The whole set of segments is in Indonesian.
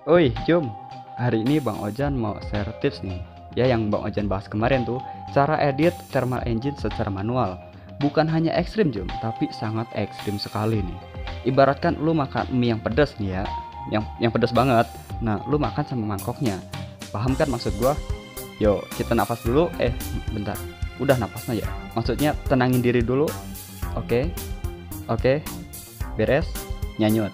Oi, Jum. Hari ini Bang Ojan mau share tips nih. Ya, yang Bang Ojan bahas kemarin tuh, cara edit thermal engine secara manual. Bukan hanya ekstrim, Jum, tapi sangat ekstrim sekali nih. Ibaratkan lu makan mie yang pedas nih ya, yang pedas banget. Nah, lu makan sama mangkoknya. Paham kan maksud gua? Yo, kita nafas dulu. Bentar. Udah napasnya ya. Maksudnya tenangin diri dulu. Oke. Oke. Beres. Nyanyut.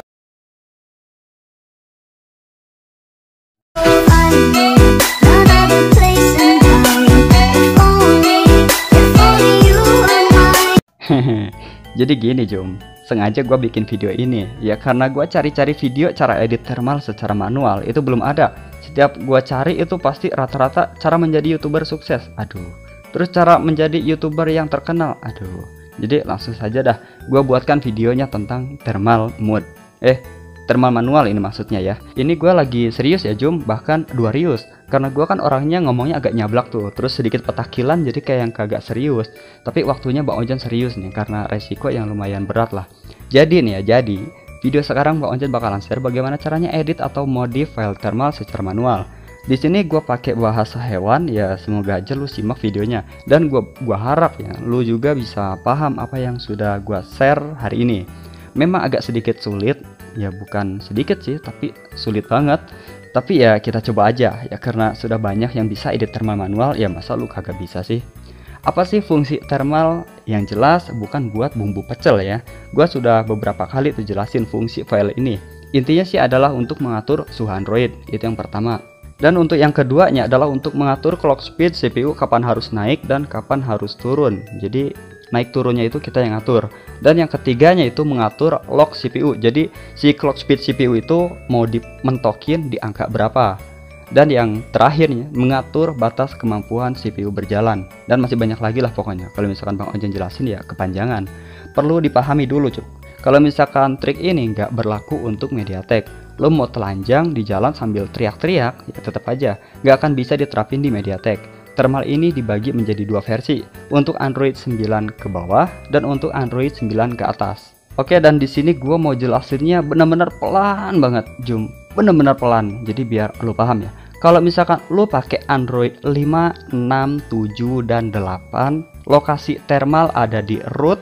Jadi gini Jum, sengaja gue bikin video ini ya karena gue cari-cari video cara edit thermal secara manual itu belum ada. Setiap gue cari itu pasti rata-rata cara menjadi youtuber sukses, aduh. Terus cara menjadi youtuber yang terkenal, aduh. Jadi langsung saja dah, gue buatkan videonya tentang thermal mode. Thermal manual ini maksudnya ya. Ini gue lagi serius ya Jum, bahkan 2 rius. Karena gue kan orangnya ngomongnya agak nyablak tuh, terus sedikit petakilan jadi kayak yang kagak serius. Tapi waktunya Bang Ojan serius nih, karena resiko yang lumayan berat lah. Jadi nih ya, video sekarang Bang Ojan bakalan share bagaimana caranya edit atau modif file thermal secara manual. Di sini gue pakai bahasa hewan ya, semoga aja lu simak videonya. Dan gua harap ya, lu juga bisa paham apa yang sudah gua share hari ini. Memang agak sedikit sulit, ya bukan sedikit sih, tapi sulit banget. Tapi ya kita coba aja ya, karena sudah banyak yang bisa edit thermal manual, ya masa lu kagak bisa sih. Apa sih fungsi thermal? Yang jelas bukan buat bumbu pecel ya. Gua sudah beberapa kali tuh jelasin fungsi file ini. Intinya sih adalah untuk mengatur suhu Android, itu yang pertama. Dan untuk yang keduanya adalah untuk mengatur clock speed CPU kapan harus naik dan kapan harus turun. Jadi naik turunnya itu kita yang atur. Dan yang ketiganya itu mengatur lock CPU. Jadi si clock speed CPU itu mau dimentokin di angka berapa. Dan yang terakhirnya mengatur batas kemampuan CPU berjalan. Dan masih banyak lagi lah pokoknya. Kalau misalkan Bang Ojan jelasin ya kepanjangan. Perlu dipahami dulu cuy. Kalau misalkan trik ini nggak berlaku untuk MediaTek, lo mau telanjang di jalan sambil teriak-teriak, ya tetap aja nggak akan bisa diterapin di MediaTek. Thermal ini dibagi menjadi 2 versi, untuk Android 9 ke bawah dan untuk Android 9 ke atas. Oke, dan di sini gue mau jelasinnya benar-benar pelan banget, Jum. Benar-benar pelan, jadi biar lo paham ya. Kalau misalkan lo pakai Android 5, 6, 7, dan 8, lokasi thermal ada di root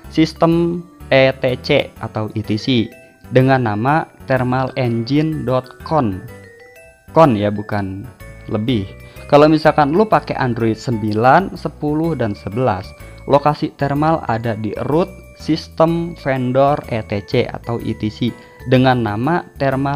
sistem etc atau etc dengan nama thermalengine.con. Con ya, bukan lebih. Kalau misalkan lu pakai Android 9, 10 dan 11, lokasi thermal ada di root system vendor etc atau etc dengan nama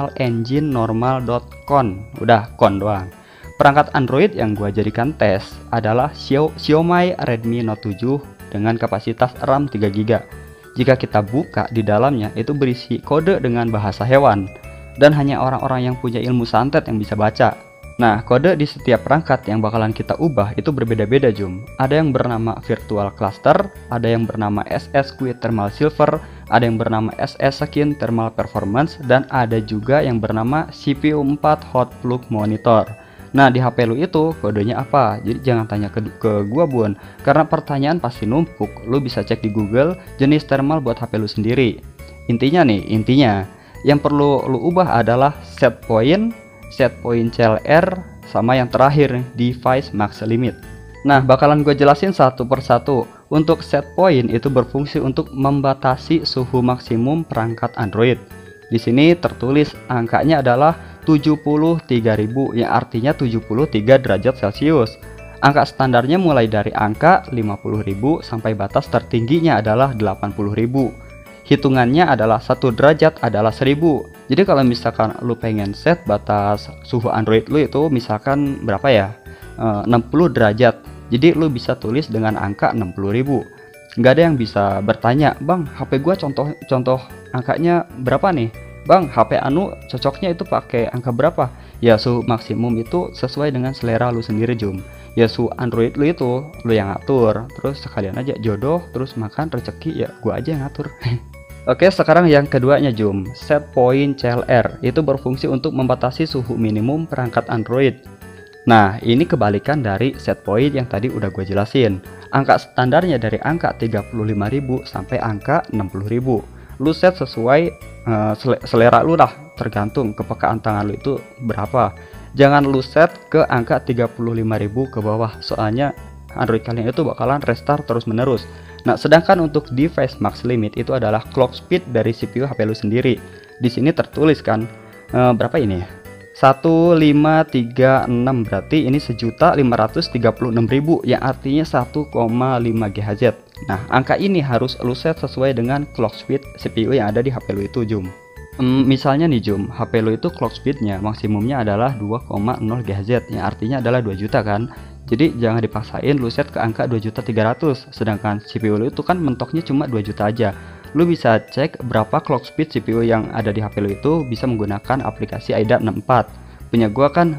thermalengine.normal.con. Udah con doang. Perangkat Android yang gua jadikan tes adalah Xiaomi Redmi Note 7 dengan kapasitas RAM 3GB. Jika kita buka di dalamnya itu berisi kode dengan bahasa hewan dan hanya orang-orang yang punya ilmu santet yang bisa baca. Nah, kode di setiap perangkat yang bakalan kita ubah itu berbeda-beda Jum. Ada yang bernama Virtual Cluster, ada yang bernama SS Quick Thermal Silver, ada yang bernama SS Skin Thermal Performance, dan ada juga yang bernama CPU 4 Hot Plug Monitor. Nah, di HP lu itu kodenya apa? Jadi jangan tanya ke gua Bun, karena pertanyaan pasti numpuk. Lu bisa cek di Google jenis thermal buat HP lu sendiri. Intinya yang perlu lu ubah adalah set point CLR, sama yang terakhir device max limit. Nah, bakalan gue jelasin satu persatu. Untuk set point itu berfungsi untuk membatasi suhu maksimum perangkat Android. Di sini tertulis angkanya adalah 73.000, yang artinya 73 derajat Celcius. Angka standarnya mulai dari angka 50.000 sampai batas tertingginya adalah 80.000. Hitungannya adalah 1 derajat adalah 1000. Jadi kalau misalkan lu pengen set batas suhu Android lu itu misalkan berapa ya, 60 derajat, jadi lu bisa tulis dengan angka 60.000. Nggak ada yang bisa bertanya, bang HP gua contoh angkanya berapa nih, bang HP anu cocoknya itu pakai angka berapa. Ya suhu maksimum itu sesuai dengan selera lu sendiri Jum. Ya suhu Android lu itu lu yang atur. Terus sekalian aja jodoh terus makan rezeki ya gua aja yang ngatur. Oke, sekarang yang keduanya Jum, set point CLR itu berfungsi untuk membatasi suhu minimum perangkat Android. Nah, ini kebalikan dari set point yang tadi udah gue jelasin. Angka standarnya dari angka 35.000 sampai angka 60.000. Lu set sesuai selera lu lah. tergantung kepekaan tangan lu itu berapa. Jangan lu set ke angka 35.000 ke bawah, soalnya Android kalian itu bakalan restart terus menerus. Nah, sedangkan untuk device max limit itu adalah clock speed dari CPU HP lu sendiri. Di sini tertulis kan berapa ini ya? 1536, berarti ini 1.536.000 yang artinya 1,5 GHz. Nah, angka ini harus lu set sesuai dengan clock speed CPU yang ada di HP lu itu, Jum. Misalnya nih Jum, HP lu itu clock speednya maksimumnya adalah 2,0 GHz, yang artinya adalah 2 juta kan. Jadi jangan dipaksain lu set ke angka 2.300.000, sedangkan CPU lu itu kan mentoknya cuma 2 juta aja. Lu bisa cek berapa clock speed CPU yang ada di HP lu itu bisa menggunakan aplikasi AIDA 64. Punya gua kan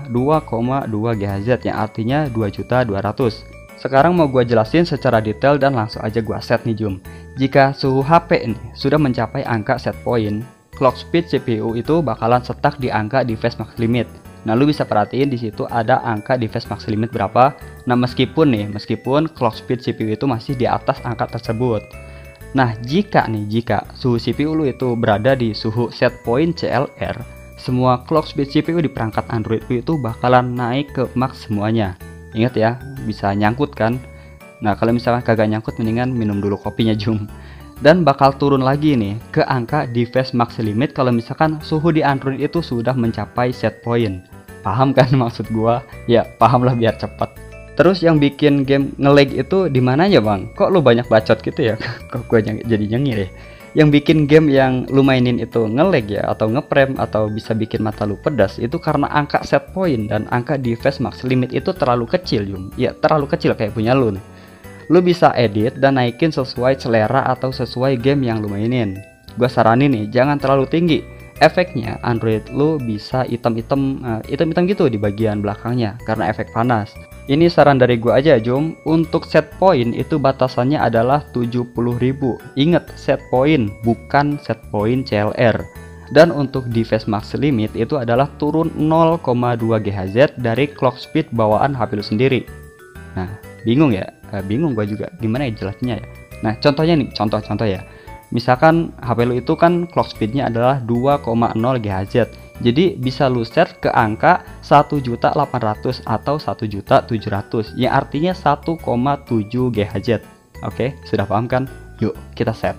2,2 GHz, yang artinya 2.200.000. Sekarang mau gua jelasin secara detail dan langsung aja gua set nih Jum. Jika suhu HP ini sudah mencapai angka set point, clock speed CPU itu bakalan stuck di angka device max limit. Nah, lu bisa perhatiin di situ ada angka device max limit berapa. Nah, meskipun clock speed CPU itu masih di atas angka tersebut. Nah, jika suhu CPU lu itu berada di suhu set point CLR, semua clock speed CPU di perangkat Android lu itu bakalan naik ke max semuanya. Ingat ya, bisa nyangkut kan? Nah, kalau misalkan kagak nyangkut, mendingan minum dulu kopinya Jum. Dan bakal turun lagi nih ke angka device max limit kalau misalkan suhu di Android itu sudah mencapai set point. Paham kan maksud gua? Ya, paham lah biar cepat. Terus yang bikin game nge-lag itu di mananya bang? Kok lu banyak bacot gitu ya? Kok gue jadi nyengir ya? Yang bikin game yang lu mainin itu nge-lag ya, atau nge-frame, atau bisa bikin mata lu pedas, itu karena angka set point dan angka device max limit itu terlalu kecil Jum. Ya terlalu kecil kayak punya lu nih. Lu bisa edit dan naikin sesuai selera atau sesuai game yang lu mainin. Gua saranin nih, jangan terlalu tinggi. Efeknya Android lu bisa hitam-hitam gitu di bagian belakangnya karena efek panas. Ini saran dari gua aja Jum. Untuk set point itu batasannya adalah 70.000. Ingat, set point bukan set point CLR. Dan untuk device max limit itu adalah turun 0,2 GHz dari clock speed bawaan HP lu sendiri. Nah, bingung ya? Bingung gua juga gimana ya jelasnya ya. Nah, contohnya nih, contoh ya. Misalkan HP lu itu kan clock speednya adalah 2,0 GHz. Jadi bisa lu set ke angka 1.800.000 atau 1.700.000, yang artinya 1,7 GHz. Oke, sudah paham kan? Yuk kita set.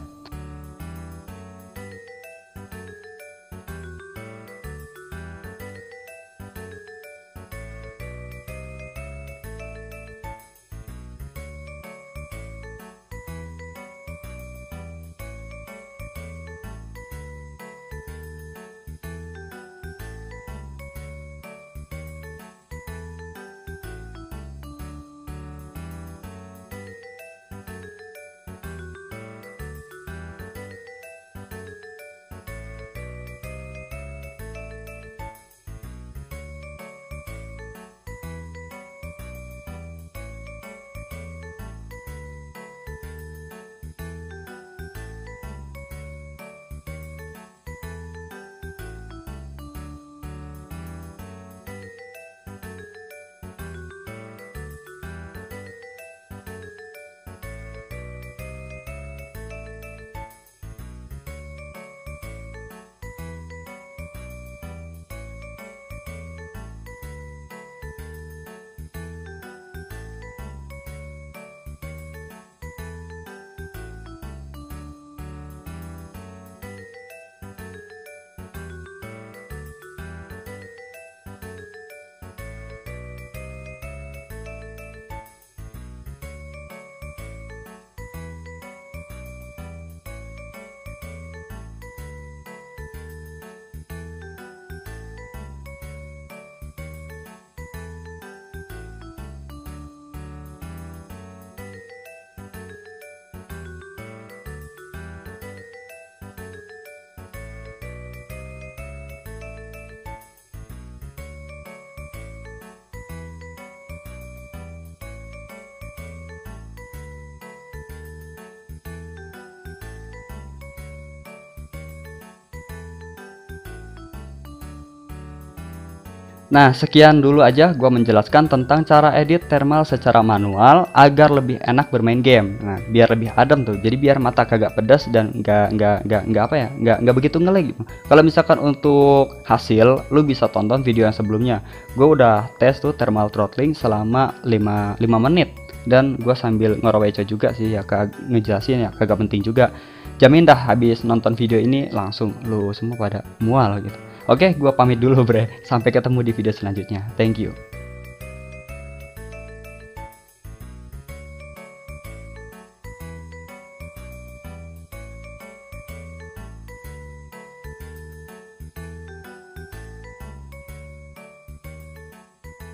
Nah, sekian dulu aja gua menjelaskan tentang cara edit thermal secara manual agar lebih enak bermain game. Nah, biar lebih adem tuh. Jadi biar mata kagak pedas dan nggak apa ya, nggak begitu ngelag gitu. Kalau misalkan untuk hasil, lu bisa tonton video yang sebelumnya. Gue udah tes tuh thermal throttling selama 5 menit dan gua sambil ngoroweco juga sih ya, ngejelasin ya, kagak penting juga. Jamin dah habis nonton video ini langsung lu semua pada mual gitu. Oke, gua pamit dulu, Bre. Sampai ketemu di video selanjutnya. Thank you.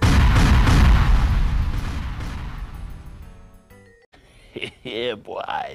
Yeah, boy.